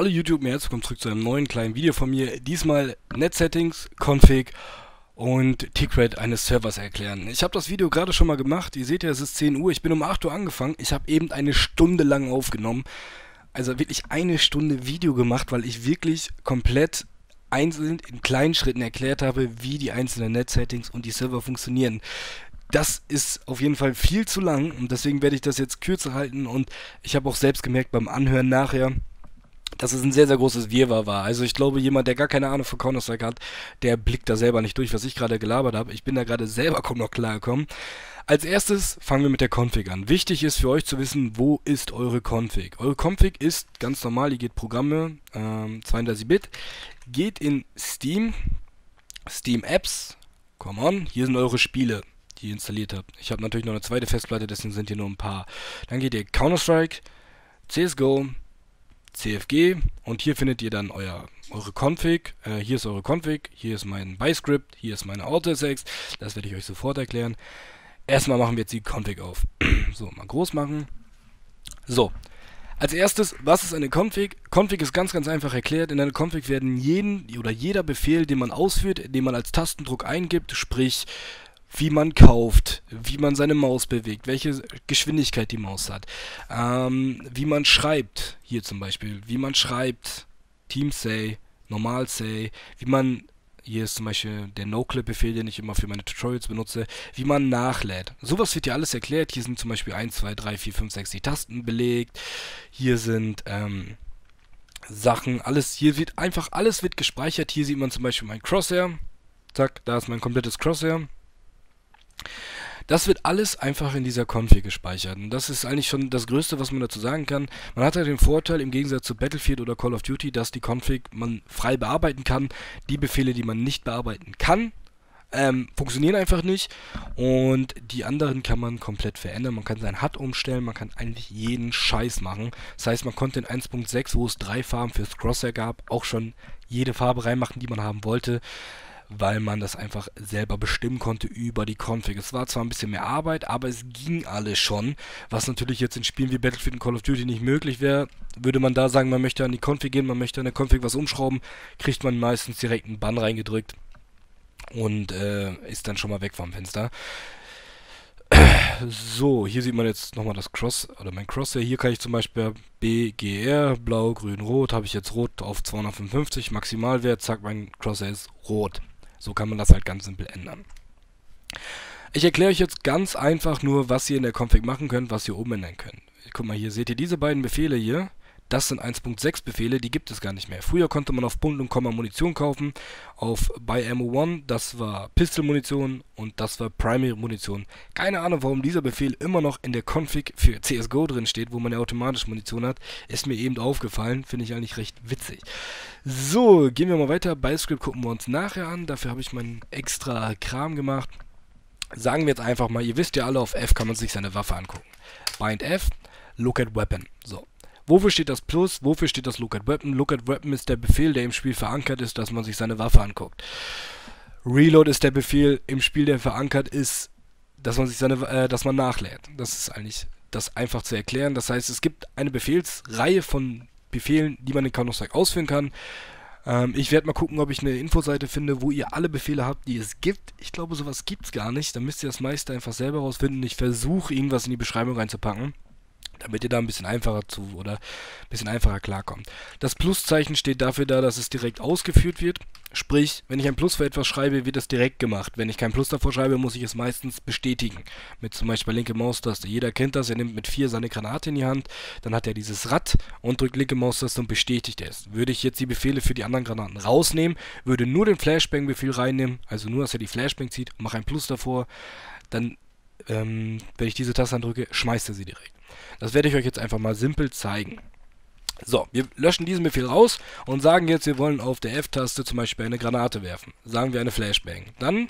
Hallo YouTube, herzlich willkommen zurück zu einem neuen kleinen Video von mir. Diesmal Net-Settings, Config und Tickrate eines Servers erklären. Ich habe das Video gerade schon mal gemacht. Ihr seht ja, es ist 10 Uhr. Ich bin um 8 Uhr angefangen. Ich habe eben eine Stunde lang aufgenommen. Also wirklich eine Stunde Video gemacht, weil ich wirklich komplett einzeln in kleinen Schritten erklärt habe, wie die einzelnen Net-Settings und die Server funktionieren. Das ist auf jeden Fall viel zu lang und deswegen werde ich das jetzt kürzer halten, und ich habe auch selbst gemerkt beim Anhören nachher, dass es ein sehr, sehr großes Wirrwarr war. Also ich glaube, jemand, der gar keine Ahnung von Counter-Strike hat, der blickt da selber nicht durch, was ich gerade gelabert habe. Ich bin da gerade selber kaum noch klar gekommen. Als erstes fangen wir mit der Config an. Wichtig ist für euch zu wissen, wo ist eure Config. Eure Config ist ganz normal, ihr geht Programme, 32-Bit, geht in Steam, Steam Apps, come on, hier sind eure Spiele, die ihr installiert habt. Ich habe natürlich noch eine zweite Festplatte, deswegen sind hier nur ein paar. Dann geht ihr Counter-Strike, CSGO, CFG, und hier findet ihr dann eure Config. Hier ist eure Config, hier ist mein Byscript, hier ist meine AutoSX, das werde ich euch sofort erklären. Erstmal machen wir jetzt die Config auf. So, mal groß machen. So, als erstes, was ist eine Config? Config ist ganz, ganz einfach erklärt. In einer Config werden jeder Befehl, den man ausführt, den man als Tastendruck eingibt, sprich wie man kauft, wie man seine Maus bewegt, welche Geschwindigkeit die Maus hat, wie man schreibt, hier zum Beispiel, wie man schreibt, Team-Say, Normal-Say, wie man, hier ist zum Beispiel der No-Clip-Befehl, den ich immer für meine Tutorials benutze, wie man nachlädt. Sowas wird hier alles erklärt. Hier sind zum Beispiel 1, 2, 3, 4, 5, 6 die Tasten belegt. Hier sind Sachen, alles, hier wird einfach, alles wird gespeichert. Hier sieht man zum Beispiel mein Crosshair. Zack, da ist mein komplettes Crosshair. Das wird alles einfach in dieser Config gespeichert. Und das ist eigentlich schon das Größte, was man dazu sagen kann. Man hat ja den Vorteil im Gegensatz zu Battlefield oder Call of Duty, dass die Config man frei bearbeiten kann. Die Befehle, die man nicht bearbeiten kann, funktionieren einfach nicht. Und die anderen kann man komplett verändern. Man kann sein HUD umstellen, man kann eigentlich jeden Scheiß machen. Das heißt, man konnte in 1.6, wo es 3 Farben fürs Crosshair gab, auch schon jede Farbe reinmachen, die man haben wollte, weil man das einfach selber bestimmen konnte über die Config. Es war zwar ein bisschen mehr Arbeit, aber es ging alles schon, was natürlich jetzt in Spielen wie Battlefield und Call of Duty nicht möglich wäre. Würde man da sagen, man möchte an die Config gehen, man möchte an der Config was umschrauben, kriegt man meistens direkt einen Bann reingedrückt und ist dann schon mal weg vom Fenster. So, hier sieht man jetzt nochmal das mein Crosshair. Hier kann ich zum Beispiel BGR, blau, grün, rot, habe ich jetzt rot auf 255, Maximalwert, zack, mein Crosshair ist rot. So kann man das halt ganz simpel ändern. Ich erkläre euch jetzt ganz einfach nur, was ihr in der Config machen könnt, was ihr umändern könnt. Guck mal, hier seht ihr diese beiden Befehle hier. Das sind 1.6 Befehle, die gibt es gar nicht mehr. Früher konnte man auf Punkt und Komma Munition kaufen. Auf Buy Ammo 1, das war Pistol-Munition und das war Primary-Munition. Keine Ahnung, warum dieser Befehl immer noch in der Config für CSGO drin steht, wo man ja automatisch Munition hat. Ist mir eben aufgefallen, finde ich eigentlich recht witzig. So, gehen wir mal weiter. Byscript gucken wir uns nachher an. Dafür habe ich meinen extra Kram gemacht. Sagen wir jetzt einfach mal, ihr wisst ja alle, auf F kann man sich seine Waffe angucken. Bind F, Look at Weapon. So. Wofür steht das Plus? Wofür steht das Look at Weapon? Look at Weapon ist der Befehl, der im Spiel verankert ist, dass man sich seine Waffe anguckt. Reload ist der Befehl im Spiel, der verankert ist, dass man sich dass man nachlädt. Das ist eigentlich das einfach zu erklären. Das heißt, es gibt eine Befehlsreihe von Befehlen, die man in Counter-Strike ausführen kann. Ich werde mal gucken, ob ich eine Infoseite finde, wo ihr alle Befehle habt, die es gibt. Ich glaube, sowas gibt es gar nicht. Dann müsst ihr das meiste einfach selber rausfinden. Ich versuche, irgendwas in die Beschreibung reinzupacken, damit ihr da ein bisschen einfacher klarkommt. Das Pluszeichen steht dafür da, dass es direkt ausgeführt wird. Sprich, wenn ich ein Plus für etwas schreibe, wird es direkt gemacht. Wenn ich kein Plus davor schreibe, muss ich es meistens bestätigen. Mit zum Beispiel linke Maustaste. Jeder kennt das, er nimmt mit 4 seine Granate in die Hand, dann hat er dieses Rad und drückt linke Maustaste und bestätigt es. Würde ich jetzt die Befehle für die anderen Granaten rausnehmen, würde nur den Flashbang-Befehl reinnehmen, also nur, dass er die Flashbang zieht, mache ein Plus davor, dann, wenn ich diese Taste drücke, schmeißt er sie direkt. Das werde ich euch jetzt einfach mal simpel zeigen. So, wir löschen diesen Befehl raus und sagen jetzt, wir wollen auf der F-Taste zum Beispiel eine Granate werfen. Sagen wir eine Flashbang. Dann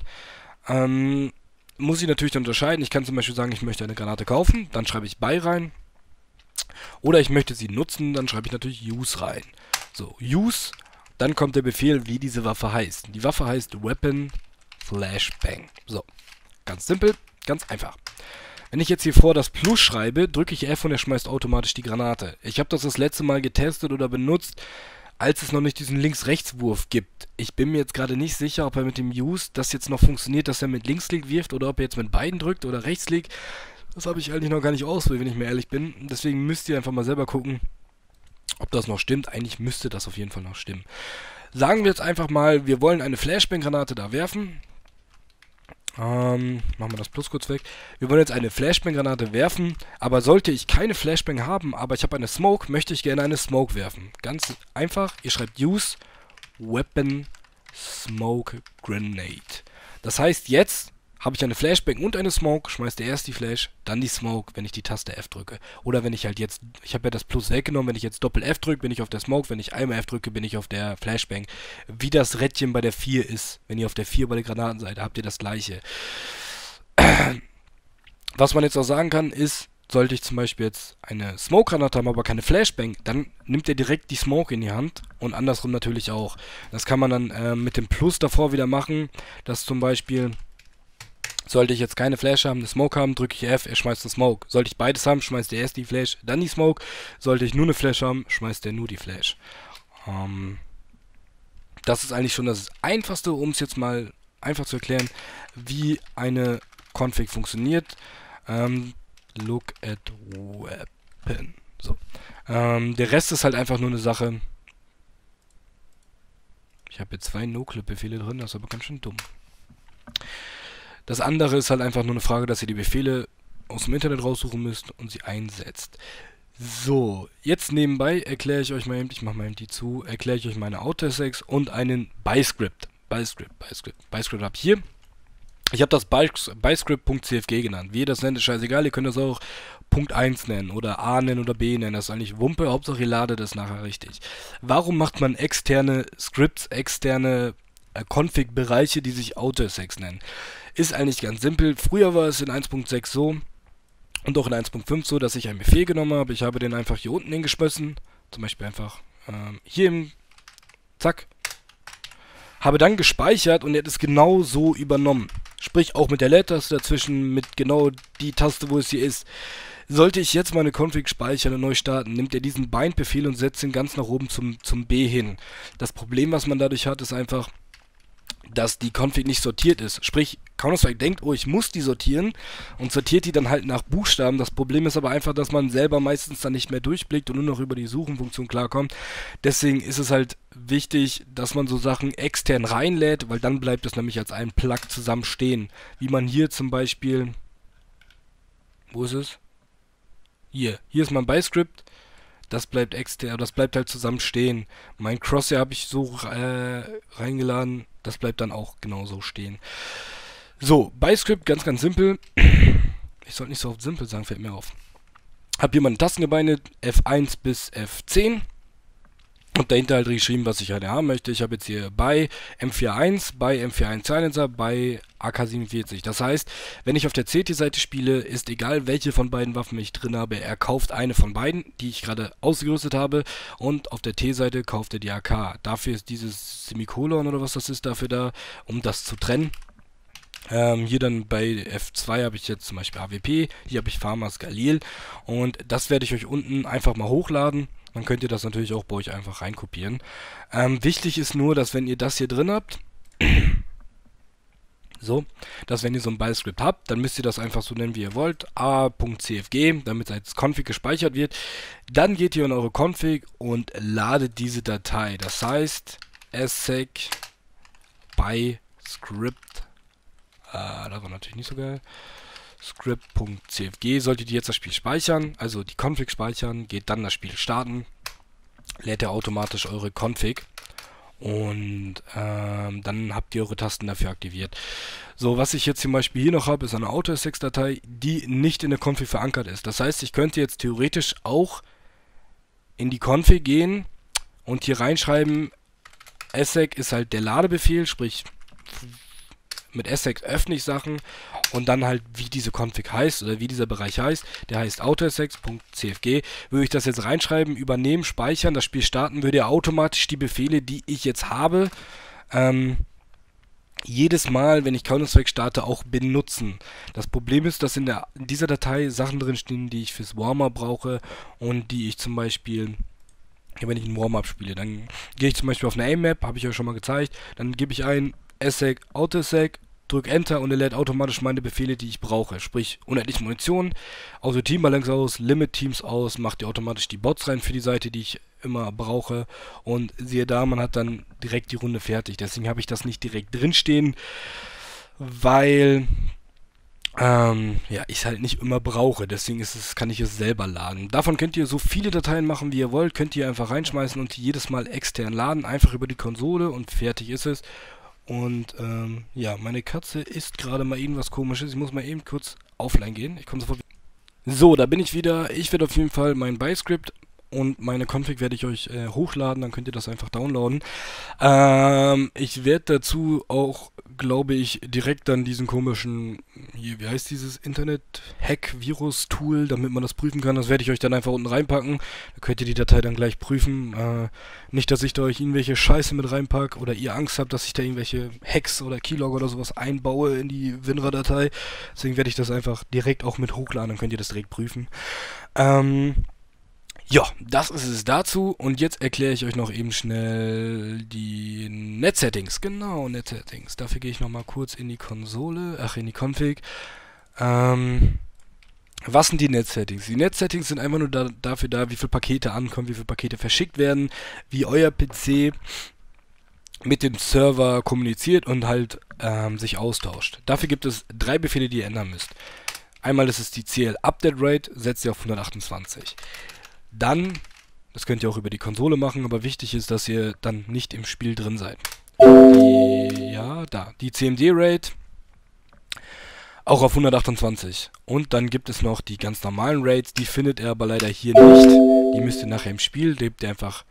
muss ich natürlich unterscheiden. Ich kann zum Beispiel sagen, ich möchte eine Granate kaufen. Dann schreibe ich Buy rein. Oder ich möchte sie nutzen. Dann schreibe ich natürlich Use rein. So, Use. Dann kommt der Befehl, wie diese Waffe heißt. Die Waffe heißt Weapon Flashbang. So, ganz simpel, ganz einfach. Wenn ich jetzt hier vor das Plus schreibe, drücke ich F und er schmeißt automatisch die Granate. Ich habe das letzte Mal getestet oder benutzt, als es noch nicht diesen Links-Rechts-Wurf gibt. Ich bin mir jetzt gerade nicht sicher, ob er mit dem Use das jetzt noch funktioniert, dass er mit Linksklick wirft oder ob er jetzt mit beiden drückt oder Rechtsklick. Das habe ich eigentlich noch gar nicht ausprobiert, wenn ich mir ehrlich bin. Deswegen müsst ihr einfach mal selber gucken, ob das noch stimmt. Eigentlich müsste das auf jeden Fall noch stimmen. Sagen wir jetzt einfach mal, wir wollen eine Flashbang-Granate da werfen. Machen wir das Plus kurz weg. Wir wollen jetzt eine Flashbang-Granate werfen, aber sollte ich keine Flashbang haben, aber ich habe eine Smoke, möchte ich gerne eine Smoke werfen. Ganz einfach, ihr schreibt Use Weapon Smoke Grenade. Das heißt, jetzt habe ich eine Flashbang und eine Smoke, schmeißt ihr erst die Flash, dann die Smoke, wenn ich die Taste F drücke. Oder wenn ich halt jetzt, ich habe ja das Plus weggenommen, wenn ich jetzt Doppel F drücke, bin ich auf der Smoke, wenn ich einmal F drücke, bin ich auf der Flashbang. Wie das Rädchen bei der 4 ist, wenn ihr auf der 4 bei der Granatenseite habt ihr das gleiche. Was man jetzt auch sagen kann, ist, sollte ich zum Beispiel jetzt eine Smoke-Granate haben, aber keine Flashbang, dann nimmt ihr direkt die Smoke in die Hand und andersrum natürlich auch. Das kann man dann mit dem Plus davor wieder machen, dass zum Beispiel, sollte ich jetzt keine Flash haben, eine Smoke haben, drücke ich F, er schmeißt eine Smoke. Sollte ich beides haben, schmeißt er erst die Flash, dann die Smoke. Sollte ich nur eine Flash haben, schmeißt er nur die Flash. Das ist eigentlich schon das Einfachste, um es jetzt mal einfach zu erklären, wie eine Config funktioniert. Look at Weapon. So. Der Rest ist halt einfach nur eine Sache. Ich habe jetzt 2 No-Clip-Befehle drin, das ist aber ganz schön dumm. Das andere ist halt einfach nur eine Frage, dass ihr die Befehle aus dem Internet raussuchen müsst und sie einsetzt. So, jetzt nebenbei erkläre ich euch mal eben, ich mache mal eben die zu, erkläre ich euch meine Autosx und einen ByScript. ByScript habe ich hier. Ich habe das ByScript.cfg genannt. Wie ihr das nennt, ist scheißegal. Ihr könnt das auch Punkt 1 nennen oder A nennen oder B nennen. Das ist eigentlich Wumpe. Hauptsache ihr ladet es nachher richtig. Warum macht man externe Scripts, externe Config-Bereiche, die sich Autosx nennen? Ist eigentlich ganz simpel. Früher war es in 1.6 so und auch in 1.5 so, dass ich einen Befehl genommen habe. Ich habe den einfach hier unten hingeschmissen. Zum Beispiel einfach hier im Zack. Habe dann gespeichert und er hat es genau so übernommen. Sprich auch mit der Leertaste dazwischen, mit genau die Taste, wo es hier ist. Sollte ich jetzt meine Config speichern und neu starten, nimmt er diesen Bind-Befehl und setzt ihn ganz nach oben zum B hin. Das Problem, was man dadurch hat, ist einfach, dass die Config nicht sortiert ist. Sprich, Counter-Strike denkt, oh, ich muss die sortieren und sortiert die dann halt nach Buchstaben. Das Problem ist aber einfach, dass man selber meistens dann nicht mehr durchblickt und nur noch über die Suchenfunktion klarkommt. Deswegen ist es halt wichtig, dass man so Sachen extern reinlädt, weil dann bleibt es nämlich als ein Plug zusammen stehen. Wie man hier zum Beispiel, wo ist es? Hier ist mein ByScript. Das bleibt extern, das bleibt halt zusammen stehen. Mein Crosshair habe ich so reingeladen, das bleibt dann auch genauso stehen. So, ByScript, ganz, ganz simpel. Ich sollte nicht so oft simpel sagen, fällt mir auf. Habe hier meine Tastengebeine, F1 bis F10. Und dahinter halt geschrieben, was ich halt haben möchte. Ich habe jetzt hier bei M41, bei M41 Silencer, bei AK-47. Das heißt, wenn ich auf der CT-Seite spiele, ist egal, welche von beiden Waffen ich drin habe, er kauft eine von beiden, die ich gerade ausgerüstet habe. Und auf der T-Seite kauft er die AK. Dafür ist dieses Semikolon oder was das ist, dafür da, um das zu trennen. Hier dann bei F2 habe ich jetzt zum Beispiel AWP, hier habe ich Farmers Galil. Und das werde ich euch unten einfach mal hochladen. Dann könnt ihr das natürlich auch bei euch einfach reinkopieren. Wichtig ist nur, dass wenn ihr das hier drin habt, so, dass wenn ihr so ein ByScript habt, dann müsst ihr das einfach so nennen, wie ihr wollt, a.cfg, damit es als Config gespeichert wird. Dann geht ihr in eure Config und ladet diese Datei. Das heißt, assec ByScript, das war natürlich nicht so geil, script.cfg, solltet ihr jetzt das Spiel speichern, also die Config speichern, geht dann das Spiel starten, lädt er automatisch eure Config und dann habt ihr eure Tasten dafür aktiviert. So, was ich jetzt zum Beispiel hier noch habe, ist eine Autosx-Datei, die nicht in der Config verankert ist. Das heißt, ich könnte jetzt theoretisch auch in die Config gehen und hier reinschreiben, assec ist halt der Ladebefehl, sprich mit assec öffne ich Sachen und dann halt, wie diese Config heißt oder wie dieser Bereich heißt. Der heißt autosx.cfg. Würde ich das jetzt reinschreiben, übernehmen, speichern, das Spiel starten, würde er automatisch die Befehle, die ich jetzt habe, jedes Mal, wenn ich Counter-Strike starte, auch benutzen. Das Problem ist, dass in dieser Datei Sachen drin stehen, die ich fürs Warm-Up brauche und die ich zum Beispiel, ja, wenn ich ein Warm-Up spiele, dann gehe ich zum Beispiel auf eine Aim-Map, habe ich euch schon mal gezeigt, dann gebe ich ein SEC, AutoSec, drück Enter und er lädt automatisch meine Befehle, die ich brauche. Sprich, unendlich Munition, Auto Teambalance aus, Limit Teams aus, macht ihr automatisch die Bots rein für die Seite, die ich immer brauche. Und siehe da, man hat dann direkt die Runde fertig. Deswegen habe ich das nicht direkt drinstehen, weil ja, ich es halt nicht immer brauche. Deswegen kann ich es selber laden. Davon könnt ihr so viele Dateien machen, wie ihr wollt. Könnt ihr einfach reinschmeißen und die jedes Mal extern laden. Einfach über die Konsole und fertig ist es. Und ja, meine Katze isst gerade mal irgendwas Komisches. Ich muss mal eben kurz offline gehen. Ich komme sofort wieder. So, da bin ich wieder. Ich werde auf jeden Fall mein Byscript und meine Config werde ich euch hochladen, dann könnt ihr das einfach downloaden. Ich werde dazu auch, glaube ich, direkt dann diesen komischen, hier, wie heißt dieses Internet-Hack-Virus-Tool, damit man das prüfen kann, das werde ich euch dann einfach unten reinpacken. Da könnt ihr die Datei dann gleich prüfen. Nicht, dass ich da euch irgendwelche Scheiße mit reinpacke oder ihr Angst habt, dass ich da irgendwelche Hacks oder Keylogger oder sowas einbaue in die WinRAR-Datei. Deswegen werde ich das einfach direkt auch mit hochladen, dann könnt ihr das direkt prüfen. Ja, das ist es dazu und jetzt erkläre ich euch noch eben schnell die Net-Settings. Genau, Net-Settings. Dafür gehe ich nochmal kurz in die Konsole, in die Config. Was sind die Net-Settings? Die Net-Settings sind einfach nur dafür da, wie viele Pakete ankommen, wie viele Pakete verschickt werden, wie euer PC mit dem Server kommuniziert und halt sich austauscht. Dafür gibt es 3 Befehle, die ihr ändern müsst. Einmal ist es die CL Update Rate, setzt ihr auf 128. Dann, das könnt ihr auch über die Konsole machen, aber wichtig ist, dass ihr dann nicht im Spiel drin seid. Die CMD-Rate auch auf 128. Und dann gibt es noch die ganz normalen Rates, die findet ihr aber leider hier nicht. Die müsst ihr nachher im Spiel, gebt ihr einfach,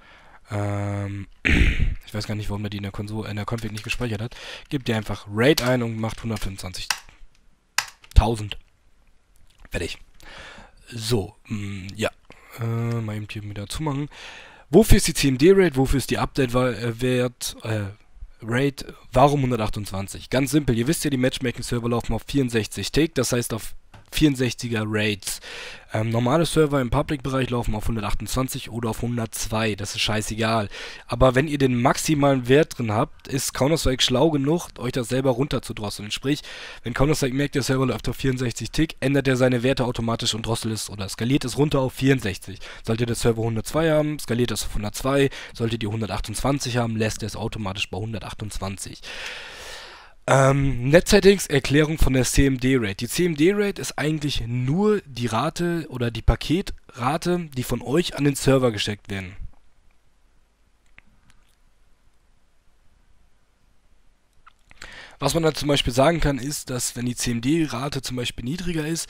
ich weiß gar nicht, warum er die in der Konsole, in der Config nicht gespeichert hat, gebt ihr einfach Rate ein und macht 125.000. Fertig. So, ja. Mal eben hier wieder zumachen. Wofür ist die CMD-Rate? Wofür ist die Update-Wert? Rate? Warum 128? Ganz simpel. Ihr wisst ja, die Matchmaking-Server laufen auf 64 Tick, das heißt auf 64er Rates. Normale Server im Public-Bereich laufen auf 128 oder auf 102, das ist scheißegal. Aber wenn ihr den maximalen Wert drin habt, ist Counter-Strike schlau genug, euch das selber runterzudrosseln. Sprich, wenn Counter-Strike merkt, der Server läuft auf 64 Tick, ändert er seine Werte automatisch und drosselt es oder skaliert es runter auf 64. Solltet der Server 102 haben, skaliert es auf 102. Solltet ihr 128 haben, lässt er es automatisch bei 128. Net-Settings, Erklärung von der CMD-Rate. Die CMD-Rate ist eigentlich nur die Rate oder die Paketrate, die von euch an den Server gesteckt werden. Was man da zum Beispiel sagen kann, ist, dass wenn die CMD-Rate zum Beispiel niedriger ist,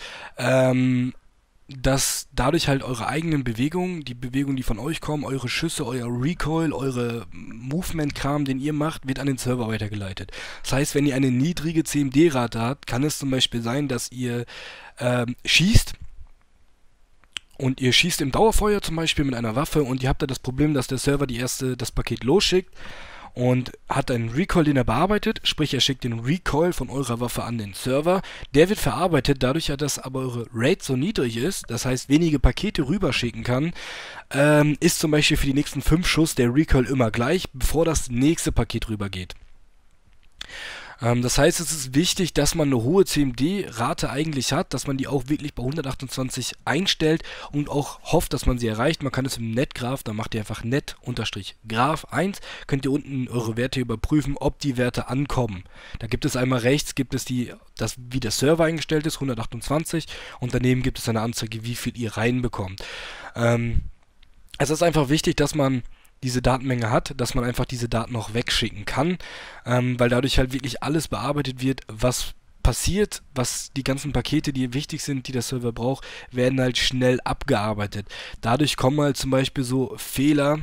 dass dadurch halt eure eigenen Bewegungen, die Bewegungen, die von euch kommen, eure Schüsse, euer Recoil, eure Movement-Kram, den ihr macht, wird an den Server weitergeleitet. Das heißt, wenn ihr eine niedrige CMD-Rate habt, kann es zum Beispiel sein, dass ihr schießt und ihr schießt im Dauerfeuer zum Beispiel mit einer Waffe und ihr habt da das Problem, dass der Server das Paket losschickt und hat einen Recoil, den er bearbeitet, sprich er schickt den Recoil von eurer Waffe an den Server, der wird verarbeitet, dadurch, dass aber eure Rate so niedrig ist, das heißt wenige Pakete rüberschicken kann, ist zum Beispiel für die nächsten 5 Schuss der Recoil immer gleich, bevor das nächste Paket rübergeht. Das heißt, es ist wichtig, dass man eine hohe CMD-Rate eigentlich hat, dass man die auch wirklich bei 128 einstellt und auch hofft, dass man sie erreicht. Man kann es im Netgraph, da macht ihr einfach net-graph 1, könnt ihr unten eure Werte überprüfen, ob die Werte ankommen. Da gibt es einmal rechts, gibt es wie der Server eingestellt ist, 128, und daneben gibt es eine Anzeige, wie viel ihr reinbekommt. Es ist einfach wichtig, dass man diese Datenmenge hat, dass man einfach diese Daten noch wegschicken kann, weil dadurch halt wirklich alles bearbeitet wird, was passiert, was die ganzen Pakete, die wichtig sind, die der Server braucht, werden halt schnell abgearbeitet. Dadurch kommen halt zum Beispiel so Fehler,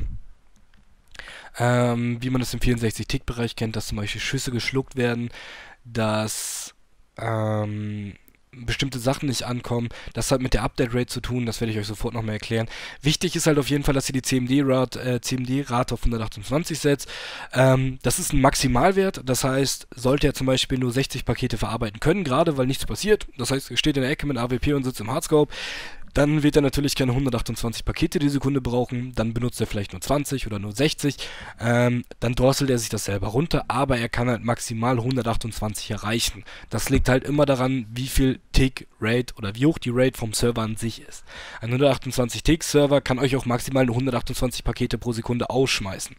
wie man das im 64-Tick-Bereich kennt, dass zum Beispiel Schüsse geschluckt werden, dass bestimmte Sachen nicht ankommen. Das hat mit der Update-Rate zu tun, das werde ich euch sofort nochmal erklären. Wichtig ist halt auf jeden Fall, dass ihr die CMD-Rate auf 128 setzt. Das ist ein Maximalwert, das heißt, sollte er zum Beispiel nur 60 Pakete verarbeiten können, gerade weil nichts passiert, das heißt, ihr steht in der Ecke mit AWP und sitzt im Hardscope, dann wird er natürlich keine 128 Pakete die Sekunde brauchen, dann benutzt er vielleicht nur 20 oder nur 60, dann drosselt er sich das selber runter, aber er kann halt maximal 128 erreichen. Das liegt halt immer daran, wie viel Tick-Rate oder wie hoch die Rate vom Server an sich ist. Ein 128 Tick-Server kann euch auch maximal nur 128 Pakete pro Sekunde ausschmeißen.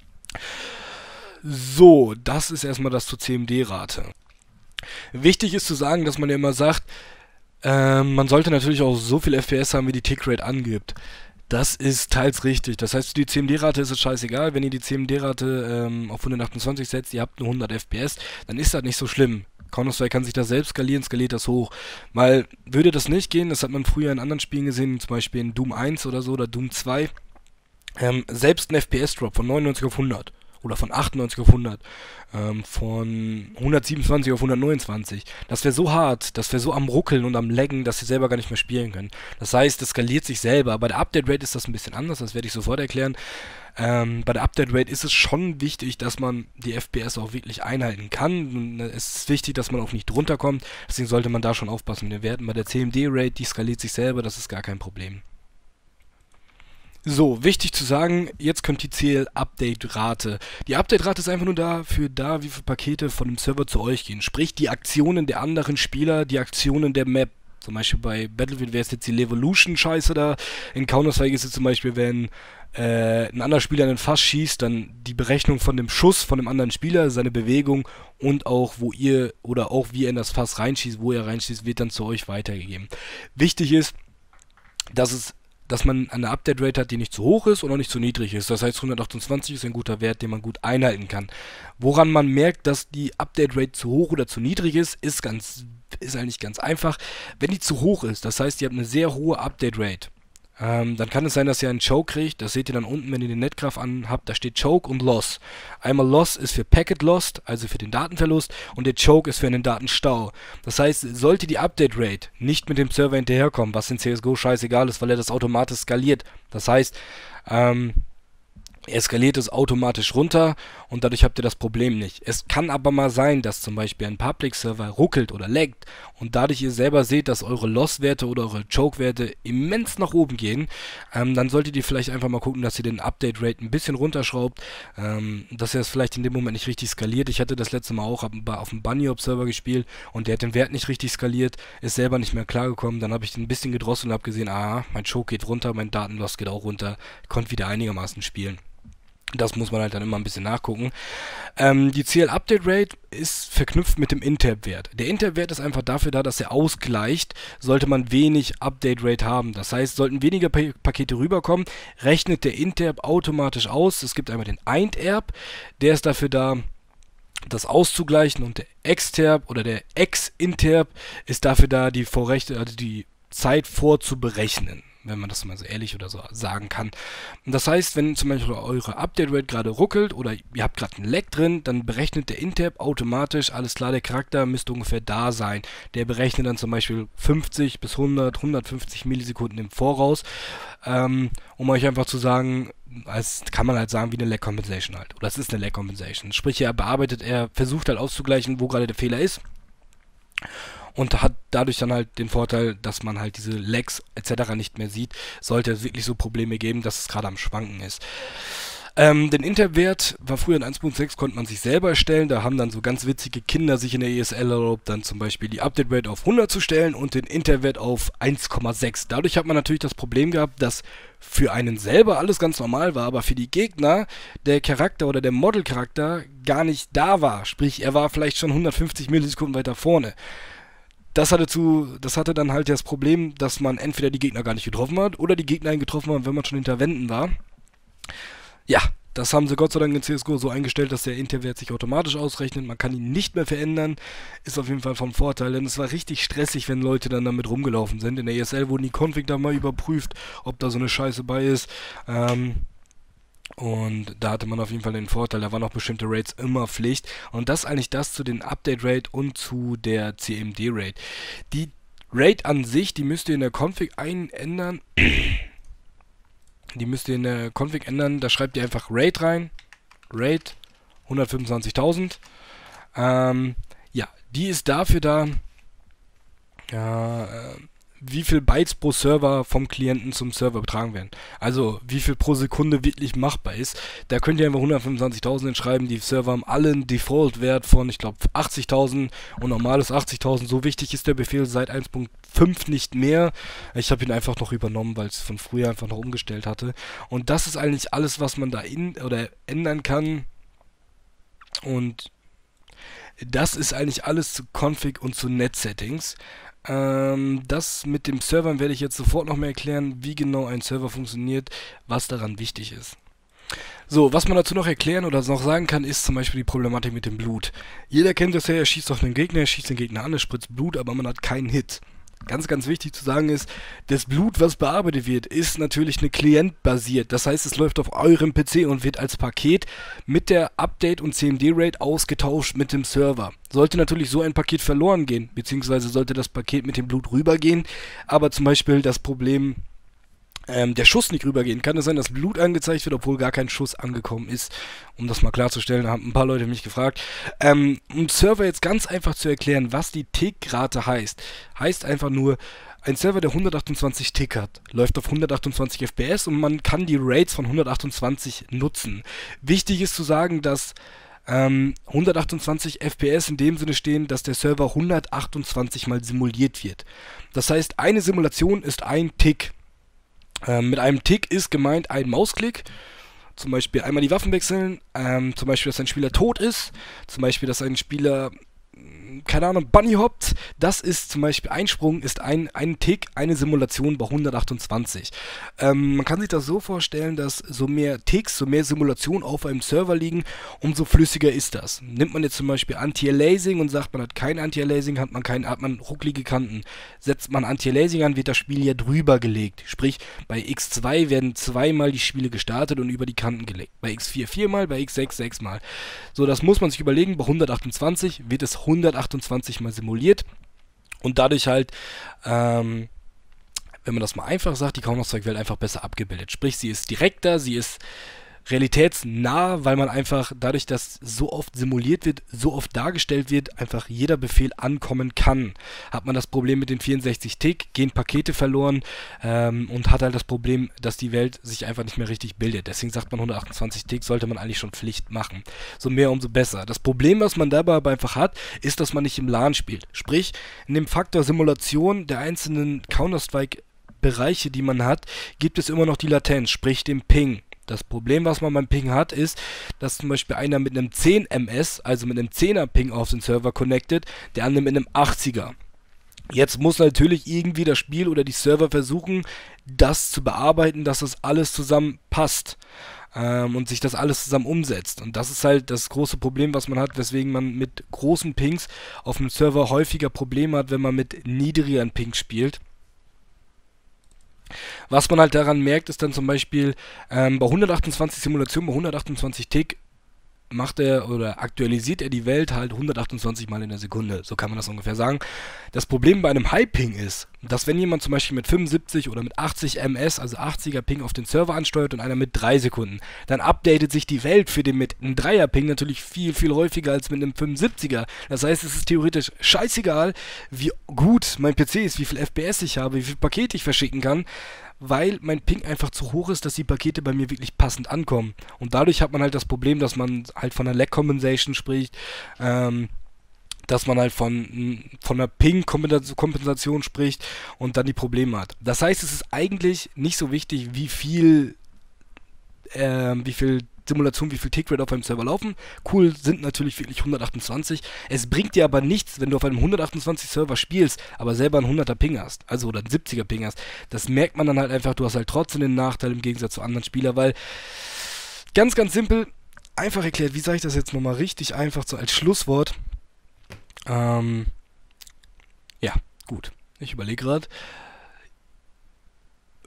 So, das ist erstmal das zur CMD-Rate. Wichtig ist zu sagen, dass man ja immer sagt, man sollte natürlich auch so viel FPS haben, wie die Tickrate angibt. Das ist teils richtig. Das heißt, für die CMD-Rate ist es scheißegal. Wenn ihr die CMD-Rate auf 128 setzt, ihr habt nur 100 FPS, dann ist das nicht so schlimm. Counter-Strike kann sich das selbst skalieren, skaliert das hoch. Weil würde das nicht gehen, das hat man früher in anderen Spielen gesehen, zum Beispiel in Doom 1 oder so oder Doom 2, selbst ein FPS-Drop von 99 auf 100 oder von 98 auf 100, von 127 auf 129. Das wäre so hart, das wäre so am Ruckeln und am Laggen, dass sie selber gar nicht mehr spielen können. Das heißt, es skaliert sich selber. Bei der Update-Rate ist das ein bisschen anders, das werde ich sofort erklären. Bei der Update-Rate ist es schon wichtig, dass man die FPS auch wirklich einhalten kann. Es ist wichtig, dass man auch nicht drunter kommt, deswegen sollte man da schon aufpassen mit den Werten. Bei der CMD-Rate, die skaliert sich selber, das ist gar kein Problem. So, wichtig zu sagen, jetzt kommt die CL-Update-Rate. Die Update-Rate ist einfach nur dafür da, wie viele Pakete von dem Server zu euch gehen. Sprich, die Aktionen der anderen Spieler, die Aktionen der Map. Zum Beispiel bei Battlefield wäre es jetzt die Levolution-Scheiße da. In Counter-Strike ist es zum Beispiel, wenn ein anderer Spieler in ein Fass schießt, dann die Berechnung von dem Schuss von dem anderen Spieler, seine Bewegung und auch wo ihr oder auch wie er in das Fass reinschießt, wo er reinschießt, wird dann zu euch weitergegeben. Wichtig ist, dass man eine Update-Rate hat, die nicht zu hoch ist und auch nicht zu niedrig ist. Das heißt, 128 ist ein guter Wert, den man gut einhalten kann. Woran man merkt, dass die Update-Rate zu hoch oder zu niedrig ist, ist eigentlich ganz einfach. Wenn die zu hoch ist, das heißt, ihr habt eine sehr hohe Update-Rate, dann kann es sein, dass ihr einen Choke kriegt. Das seht ihr dann unten, wenn ihr den Netgraph anhabt. Da steht Choke und Loss. Einmal Loss ist für Packet Lost, also für den Datenverlust, und der Choke ist für einen Datenstau. Das heißt, sollte die Update Rate nicht mit dem Server hinterherkommen, was in CSGO scheißegal ist, weil er das automatisch skaliert. Das heißt, er skaliert es automatisch runter und dadurch habt ihr das Problem nicht. Es kann aber mal sein, dass zum Beispiel ein Public-Server ruckelt oder laggt und dadurch ihr selber seht, dass eure Loss-Werte oder eure Choke-Werte immens nach oben gehen. Dann solltet ihr vielleicht einfach mal gucken, dass ihr den Update-Rate ein bisschen runterschraubt, dass er es vielleicht in dem Moment nicht richtig skaliert. Ich hatte das letzte Mal auch auf dem Bunnyhop-Server gespielt und der hat den Wert nicht richtig skaliert, ist selber nicht mehr klargekommen. Dann habe ich den ein bisschen gedrosselt und habe gesehen, mein Choke geht runter, mein Datenloss geht auch runter, konnte wieder einigermaßen spielen. Das muss man halt dann immer ein bisschen nachgucken. Die CL-Update-Rate ist verknüpft mit dem Interp-Wert. Der Interp-Wert ist einfach dafür da, dass er ausgleicht, sollte man wenig Update-Rate haben. Das heißt, sollten weniger Pakete rüberkommen, rechnet der Interp automatisch aus. Es gibt einmal den Interp, der ist dafür da, das auszugleichen, und der Exterp oder der Ex-Interp ist dafür da, die Zeit vorzuberechnen, wenn man das mal so ehrlich oder so sagen kann. Und das heißt, wenn zum Beispiel eure Update-Rate gerade ruckelt oder ihr habt gerade einen Lag drin, dann berechnet der Interp automatisch, alles klar, der Charakter müsste ungefähr da sein. Der berechnet dann zum Beispiel 50 bis 100, 150 Millisekunden im Voraus, um euch einfach zu sagen, als kann man halt sagen, wie eine Lag Compensation halt. Oder es ist eine Lag Compensation. Sprich, er versucht halt auszugleichen, wo gerade der Fehler ist. Und hat dadurch dann halt den Vorteil, dass man halt diese Lags etc. nicht mehr sieht, sollte es wirklich so Probleme geben, dass es gerade am Schwanken ist. Den Interp-Wert war früher in 1.6, konnte man sich selber erstellen. Da haben dann so ganz witzige Kinder sich in der ESL erlaubt, dann zum Beispiel die Update-Rate auf 100 zu stellen und den Interp-Wert auf 1,6. Dadurch hat man natürlich das Problem gehabt, dass für einen selber alles ganz normal war, aber für die Gegner der Charakter oder der Model-Charakter gar nicht da war. Sprich, er war vielleicht schon 150 Millisekunden weiter vorne. Das hatte dann halt das Problem, dass man entweder die Gegner gar nicht getroffen hat oder die Gegner ihn getroffen hat, wenn man schon hinter Wänden war. Ja, das haben sie Gott sei Dank in CSGO so eingestellt, dass der Interwert sich automatisch ausrechnet. Man kann ihn nicht mehr verändern. Ist auf jeden Fall vom Vorteil, denn es war richtig stressig, wenn Leute dann damit rumgelaufen sind. In der ESL wurden die Config da mal überprüft, ob da so eine Scheiße bei ist. Und da hatte man auf jeden Fall den Vorteil, da waren auch bestimmte Rates immer Pflicht. Und das ist eigentlich das zu den Update-Rate und zu der CMD-Rate. Die RAID an sich, die müsst ihr in der Config ändern. Die müsst ihr in der Config ändern. Da schreibt ihr einfach RAID rein. RAID 125.000. Ja, die ist dafür da, wie viel Bytes pro Server vom Klienten zum Server übertragen werden. Also, wie viel pro Sekunde wirklich machbar ist. Da könnt ihr einfach 125.000 hinschreiben. Die Server haben alle einen Default-Wert von, ich glaube, 80.000 und normales 80.000. So wichtig ist der Befehl seit 1.5 nicht mehr. Ich habe ihn einfach noch übernommen, weil es von früher einfach noch umgestellt hatte. Und das ist eigentlich alles, was man da ändern kann. Und das ist eigentlich alles zu Config und zu Net-Settings. Das mit dem Servern werde ich jetzt sofort noch mehr erklären, wie genau ein Server funktioniert, was daran wichtig ist. So, was man dazu noch erklären oder noch sagen kann, ist zum Beispiel die Problematik mit dem Blut. Jeder kennt das ja, er schießt auf den Gegner, er schießt den Gegner an, er spritzt Blut, aber man hat keinen Hit. Ganz, ganz wichtig zu sagen ist, das Blut, was bearbeitet wird, ist natürlich eine klientbasiert. Das heißt, es läuft auf eurem PC und wird als Paket mit der Update- und CMD-Rate ausgetauscht mit dem Server. Sollte natürlich so ein Paket verloren gehen, beziehungsweise sollte das Paket mit dem Blut rübergehen, aber zum Beispiel das Problem, der Schuss nicht rübergehen, kann es sein, dass Blut angezeigt wird, obwohl gar kein Schuss angekommen ist. Um das mal klarzustellen, da haben ein paar Leute mich gefragt. Um Server jetzt ganz einfach zu erklären, was die Tickrate heißt. Heißt einfach nur, ein Server, der 128 Tick hat, läuft auf 128 FPS und man kann die Rates von 128 nutzen. Wichtig ist zu sagen, dass 128 FPS in dem Sinne stehen, dass der Server 128 mal simuliert wird. Das heißt, eine Simulation ist ein Tick. Mit einem Tick ist gemeint ein Mausklick, zum Beispiel einmal die Waffen wechseln, zum Beispiel, dass ein Spieler tot ist, zum Beispiel, dass ein Spieler, keine Ahnung, Bunny hoppt. Das ist zum Beispiel ein Sprung, ist ein Tick, eine Simulation bei 128. Man kann sich das so vorstellen, dass so mehr Ticks, so mehr Simulationen auf einem Server liegen, umso flüssiger ist das. Nimmt man jetzt zum Beispiel Anti-Aliasing und sagt, man hat kein Anti-Aliasing, hat man rucklige Kanten. Setzt man Anti-Aliasing an, wird das Spiel ja drüber gelegt. Sprich, bei X2 werden zweimal die Spiele gestartet und über die Kanten gelegt. Bei X4 viermal, bei X6 sechsmal. So, das muss man sich überlegen. Bei 128 wird es 128 mal simuliert und dadurch halt, wenn man das mal einfach sagt, die Counter-Strike-Welt einfach besser abgebildet. Sprich, sie ist direkter, sie ist realitätsnah, weil man einfach dadurch, dass so oft simuliert wird, so oft dargestellt wird, einfach jeder Befehl ankommen kann. Hat man das Problem mit den 64 Tick, gehen Pakete verloren und hat halt das Problem, dass die Welt sich einfach nicht mehr richtig bildet. Deswegen sagt man 128 Tick sollte man eigentlich schon Pflicht machen. So mehr, umso besser. Das Problem, was man dabei aber einfach hat, ist, dass man nicht im LAN spielt. Sprich, in dem Faktor Simulation der einzelnen Counter-Strike-Bereiche, die man hat, gibt es immer noch die Latenz, sprich den Ping. Das Problem, was man beim Ping hat, ist, dass zum Beispiel einer mit einem 10 ms, also mit einem 10er Ping auf den Server connected, der andere mit einem 80er. Jetzt muss natürlich irgendwie das Spiel oder die Server versuchen, das zu bearbeiten, dass das alles zusammen passt und sich das alles zusammen umsetzt. Und das ist halt das große Problem, was man hat, weswegen man mit großen Pings auf einem Server häufiger Probleme hat, wenn man mit niedrigeren Pings spielt. Was man halt daran merkt, ist dann zum Beispiel bei 128 Simulationen, bei 128 Tick macht er oder aktualisiert er die Welt halt 128 Mal in der Sekunde. So kann man das ungefähr sagen. Das Problem bei einem High-Ping ist, dass wenn jemand zum Beispiel mit 75 oder mit 80 ms, also 80er Ping auf den Server ansteuert und einer mit 3 Sekunden, dann updatet sich die Welt für den mit einem 3er Ping natürlich viel, viel häufiger als mit einem 75er. Das heißt, es ist theoretisch scheißegal, wie gut mein PC ist, wie viel FPS ich habe, wie viel Pakete ich verschicken kann, weil mein Ping einfach zu hoch ist, dass die Pakete bei mir wirklich passend ankommen. Und dadurch hat man halt das Problem, dass man halt von einer Lag Compensation spricht, dass man halt von einer Ping-Kompensation spricht und dann die Probleme hat. Das heißt, es ist eigentlich nicht so wichtig, wie viel Simulation, wie viel Tickrate auf einem Server laufen. Cool sind natürlich wirklich 128. Es bringt dir aber nichts, wenn du auf einem 128 Server spielst, aber selber einen 100er Ping hast, also oder einen 70er Ping hast. Das merkt man dann halt einfach, du hast halt trotzdem den Nachteil im Gegensatz zu anderen Spielern, weil ganz, ganz simpel, einfach erklärt, wie sage ich das jetzt nochmal richtig einfach so als Schlusswort? Ja, gut. Ich überlege gerade.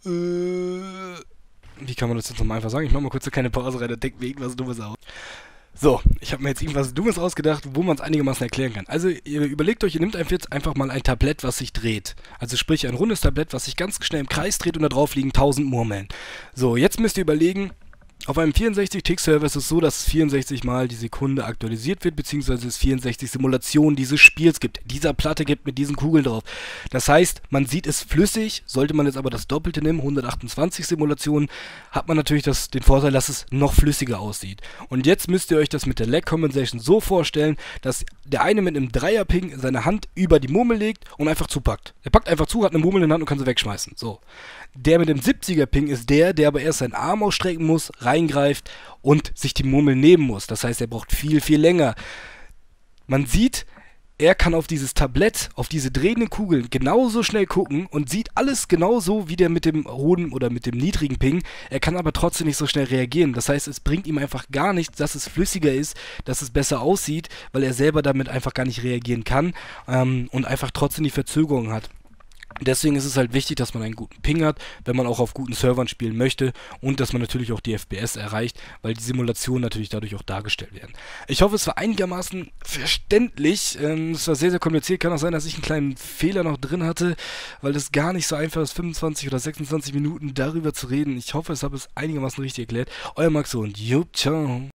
Wie kann man das jetzt nochmal einfach sagen? Ich mache mal kurz eine kleine Pause rein, da denkt mir irgendwas Dummes aus. So, ich habe mir jetzt irgendwas Dummes ausgedacht, wo man es einigermaßen erklären kann. Also ihr überlegt euch, ihr nehmt jetzt einfach mal ein Tablett, was sich dreht. Also sprich ein rundes Tablett, was sich ganz schnell im Kreis dreht und da drauf liegen 1000 Murmeln. So, jetzt müsst ihr überlegen, auf einem 64-Tick-Server ist es so, dass es 64 Mal die Sekunde aktualisiert wird, beziehungsweise es 64 Simulationen dieses Spiels gibt. Dieser Platte gibt mit diesen Kugeln drauf. Das heißt, man sieht es flüssig, sollte man jetzt aber das Doppelte nehmen, 128 Simulationen, hat man natürlich den Vorteil, dass es noch flüssiger aussieht. Und jetzt müsst ihr euch das mit der Lag Compensation so vorstellen, dass der eine mit einem Dreier-Ping seine Hand über die Murmel legt und einfach zupackt. Er packt einfach zu, hat eine Murmel in der Hand und kann sie wegschmeißen. So. Der mit dem 70er-Ping ist der aber erst seinen Arm ausstrecken muss, reingreift und sich die Murmel nehmen muss. Das heißt, er braucht viel, viel länger. Man sieht, er kann auf dieses Tablett, auf diese drehenden Kugeln genauso schnell gucken und sieht alles genauso wie der mit dem hohen oder mit dem niedrigen Ping. Er kann aber trotzdem nicht so schnell reagieren. Das heißt, es bringt ihm einfach gar nichts, dass es flüssiger ist, dass es besser aussieht, weil er selber damit einfach gar nicht reagieren kann und einfach trotzdem die Verzögerung hat. Deswegen ist es halt wichtig, dass man einen guten Ping hat, wenn man auch auf guten Servern spielen möchte und dass man natürlich auch die FPS erreicht, weil die Simulationen natürlich dadurch auch dargestellt werden. Ich hoffe, es war einigermaßen verständlich. Es war sehr, sehr kompliziert. Kann auch sein, dass ich einen kleinen Fehler noch drin hatte, weil es gar nicht so einfach ist, 25 oder 26 Minuten darüber zu reden. Ich hoffe, es habe es einigermaßen richtig erklärt. Euer Max und Jupp, ciao.